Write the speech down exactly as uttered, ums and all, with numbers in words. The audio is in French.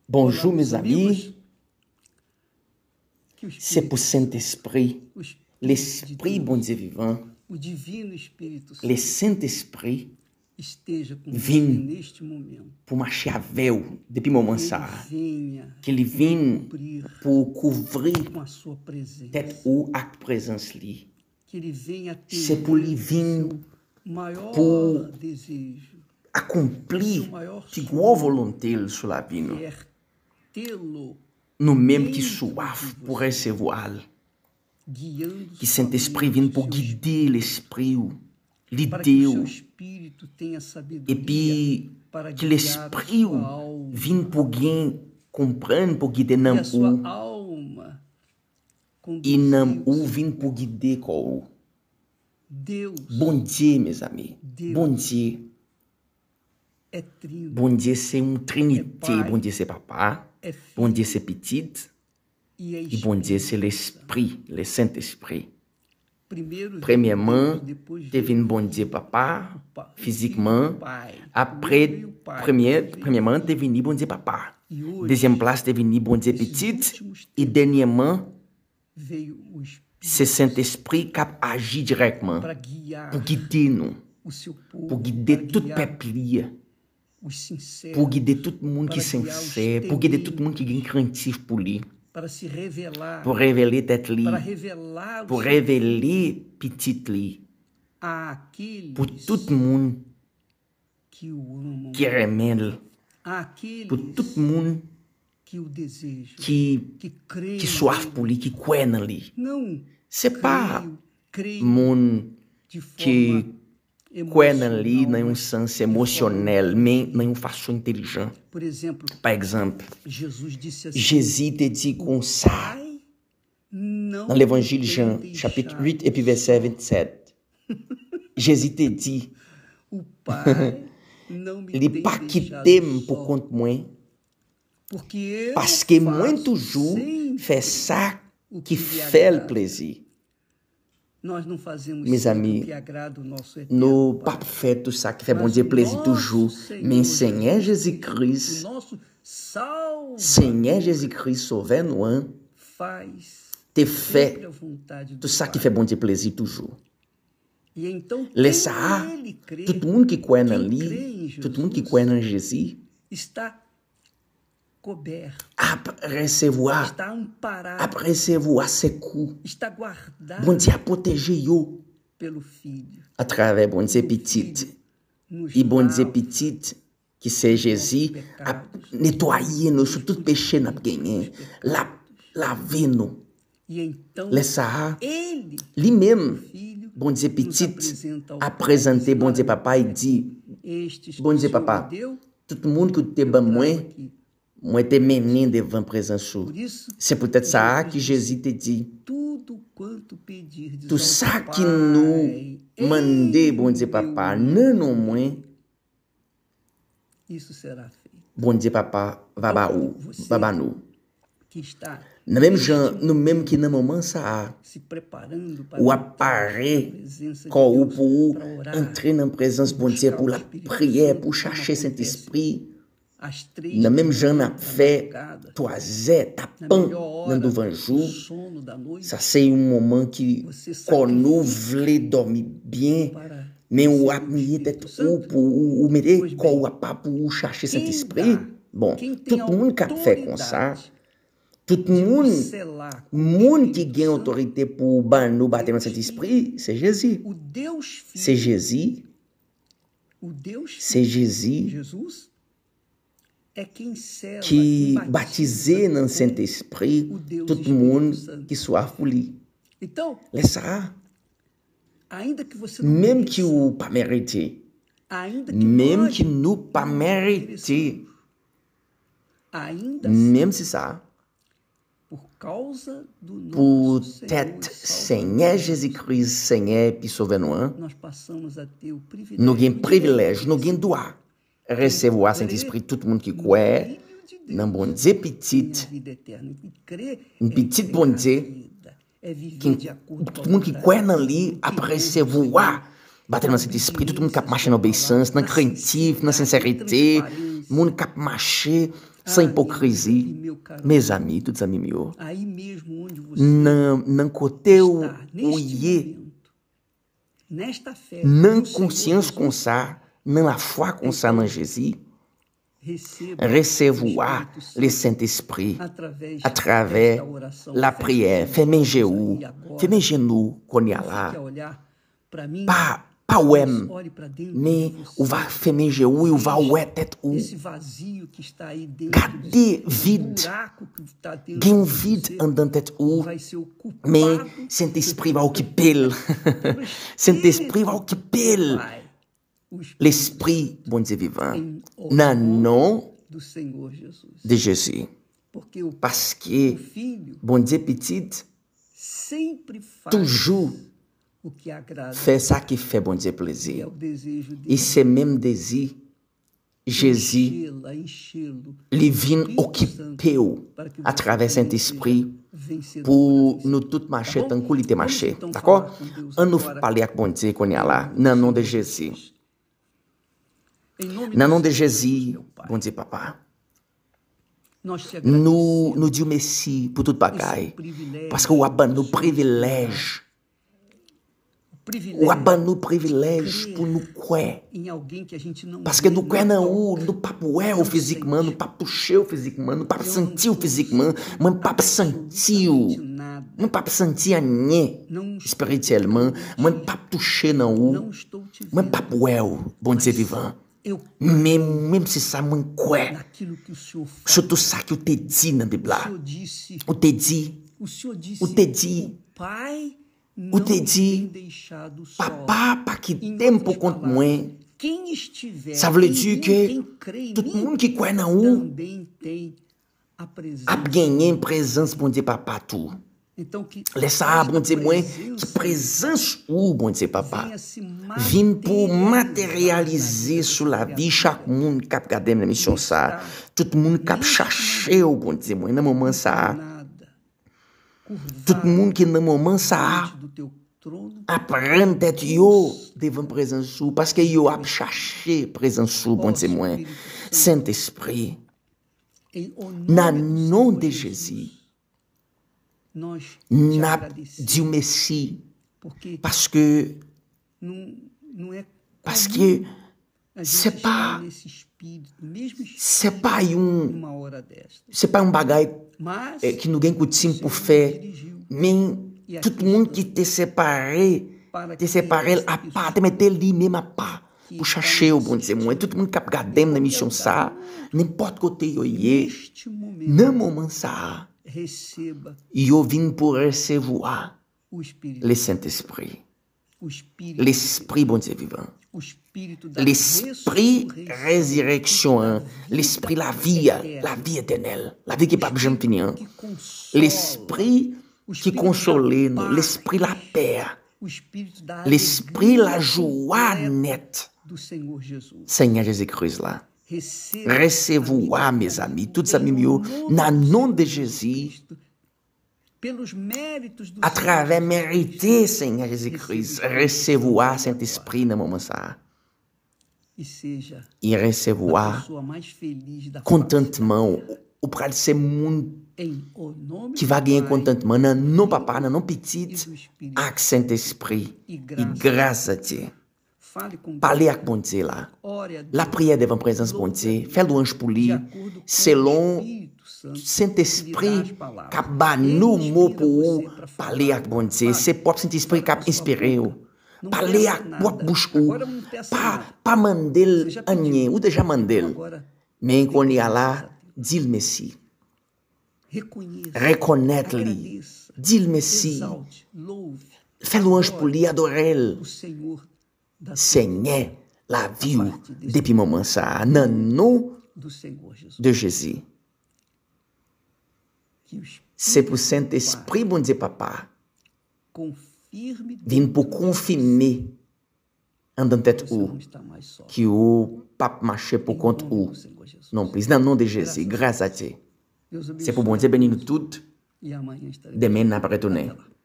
Bonjour mes amis, c'est pour Saint-Esprit, l'Esprit bon Dieu vivant, le Saint-Esprit vim pour marcher avec vous depuis le moment ça, que ele vim pour couvrir tête ou avec présence li, c'est pour lui vir pour accomplir de grande volonté sur la vie. Nous même qui soif pour recevoir, que Saint-Esprit vienne pour guider l'esprit, l'idée, et puis que l'esprit vienne pour comprendre, pour guider nam ou, et nam ou vienne pour guider quoi. Bon Dieu, mes amis, bon Dieu. Bon Dieu, c'est une trinité. Bon Dieu, c'est papa. Bon Dieu, c'est petit. Et bon Dieu, c'est l'esprit, le Saint-Esprit. Premièrement, devine bon Dieu papa, physiquement. Après, premier, premièrement, devine bon Dieu papa. Deuxième place, devine bon Dieu petit. Et dernièrement, c'est Saint-Esprit qui agit directement pour guider nous, pour guider tout le peuple, pour guider tout le monde qui est sincère, pour guider tout le monde qui est craintif pour lui, pour révéler tête lui, pour révéler petit lui, pour tout le monde qui remèle, pour tout le monde qui qui soif pour lui, qui croit en lui. C'est pas monde qui croit en lui dans un sens émotionnel, mais dans une façon intelligente. Par exemple, Jésus te dit comme ça dans l'évangile Jean, chapitre huit, et puis verset vingt-sept. Jésus te dit, il n'est pas quitté pour compte moi, parce que moi toujours fait ça qui fait le plaisir. Mes amis, nous ne pas faire tout ça qui fait bon Dieu plaisir toujours, mais Seigneur Jésus-Christ, Seigneur Jésus-Christ, sauvez-nous, te fait tout ça qui fait bon Dieu plaisir toujours. Laisse ça, tout le monde qui croit en lui, tout le monde qui croit en Jésus, à recevoir, à recevoir ses coups. Bon Dieu a protégé yo à travers bon Dieu petit. Et bon Dieu petit, qui c'est Jésus, a nettoyé nous sur tout péché n'a gagné, la laver nous. Laisse ça, lui-même, bon Dieu petit, a présenté bon Dieu papa, il dit, bon Dieu papa, tout le monde qui te bat moins, moi te mené devant présence. C'est peut-être ça que Jésus te dit. Tout ça qui nous mandait, bon Dieu papa, non non moins. Bon Dieu papa, va ba ou, va ba nous. Nous même gens, nous même qui dans moment ça, ou apparaît quand pour entrer dans la présence bon Dieu pour la prière, pour chercher Saint-Esprit. Nous même gens a fait trois heures tapant dans devant jour. Ça c'est un moment qui qu'on nous voulait dormir bien, mais on a mis tête ou pour ou mettre qu'on a pas pour chercher cet esprit. Bon, tout le monde qui a fait comme ça, tout le monde, monde qui a autorité pour ban nous battre dans cet esprit, c'est Jésus. C'est Jésus. C'est Jésus. Qui baptisé dans le Saint-Esprit tout le monde qui soit pour lui. Laisse ça. Même qui ou pas mérité, même qui nous pas mérité, même si ça, pour être Seigneur Jésus-Christ, Seigneur puis sauvez-nous, nous avons un privilège, nous avons un droit recevoir Saint-Esprit, tout le monde qui croit, dans bon Dieu petit, une petite bon Dieu, tout le monde qui croit dans lui, après recevoir batendo no Saint-Esprit, tout mundo cap marcher na obéissance, na craintif, na sincérité, mundo cap marcher sans hipocrisie. Mes amis, tous amis meus, não, não côté o ouie, não consciência com ça, não la foi com ça dans Jésus, recevoir le Saint-Esprit à travers la prière. Fais mes genoux, fais mes genoux qu'on y a là. Pas, pas ouem, mais on va faire mes genoux, on va ouer tête ou. Gardez vide, gain un vide en dans tête ou, mais Saint-Esprit va occuper. Saint-Esprit va occuper. L'Esprit, bon Dieu vivant, dans le nom de Jésus. Parce que, bon Dieu petit, toujours fait ça qui fait bon Dieu plaisir. Et c'est même désir, Jésus, il vient occuper à travers Saint-Esprit pour nous tous marcher tant qu'il était marché. D'accord? On nous parle avec bon Dieu qu'on y a là, dans le nom de Jésus. Dans le nom de Jésus, bon Dieu, papa, nous nous disons merci pour toute bagaille. Parce que vous avez nos privilèges. Vous avez nos privilèges pour nous croire. Parce que nous croyons, nous ne pouvons pas voir physiquement, nous ne pouvons pas toucher physiquement, nous ne pouvons pas sentir physiquement, nous ne pouvons pas sentir. Nous ne pouvons pas sentir rien spirituellement, nous ne pouvons pas toucher dans vous, nous ne pouvons pas voir, bon Dieu vivant. Mais même si ça me croit, surtout ça que tu dit dans la Bible, ou te dit, ou te dit, ou te dit, papa pas qui t'aime pour compte moi. Ça veut dire que tout le monde qui croit dans vous a gagné une présence, bon Dieu, papa, tout. Laisse-moi, bon Dieu, moi, qui présence ou, bon Dieu, papa, vient pour matérialiser sur la vie chaque monde qui a regardé la mission ça. Tout le monde qui a cherché, oh, bon Dieu, moi, dans le moment ça. Tout le monde qui, dans le moment ça, apprend d'être yo devant présence ou, parce que yo a cherché présence ou, bon Dieu, moi. Saint-Esprit, dans le nom de Jésus, n'a dit merci parce que parce que c'est pas c'est pas un c'est pas un bagage qui nous gagne coutume pour faire, mais tout le monde qui t'est séparé t'est séparé à part te mettre lui même à part pour chercher au bon Dieu moi, tout le monde qui a regardé la mission ça n'importe côté yo yé dans moment ça yo vient pour recevoir le Saint-Esprit, l'Esprit bon Dieu vivant, l'Esprit résurrection, l'Esprit la vie, la vie éternelle, la vie qui n'est pas jamais finie, l'Esprit qui console nous, l'Esprit la paix, l'Esprit la joie nette, Seigneur Jésus-Christ là. Recevez-vous, mes amis, tous amis mieux, dans le nom de Jésus, à travers mériter, Seigneur Jésus-Christ, recevez-vous, Saint-Esprit, dans le moment ça. Et recevez-vous contentement, ou pour ce monde qui va gagner contentement, dans nos papas, dans nos petites, avec Saint-Esprit, et grâce à Dieu. Parlez avec bon Dieu là. La prière devant la présence de bon Dieu. Faites louange pour lui. Selon Saint-Esprit qui a nous mots pour parler avec bon Dieu. C'est propre Saint-Esprit qui a inspiré. Parlez avec votre bouche. Pas, pas mandel rien. Ou déjà mandel. Mais quand on y a là, dis le Messie. Reconnaître-le. Dis le Messie. Faites louange pour lui. Adorez-le. Seigneur, la vie depuis le moment ça, dans le nom de Jésus. C'est pour Saint-Esprit, bon Dieu, papa, vient pour confirmer en dans tête où, qui ou pas marcher pour compte où. Non plus, dans le nom de Jésus, grâce à Dieu. C'est pour bon Dieu bénir nous toutes. Demain, n'a pas retourné.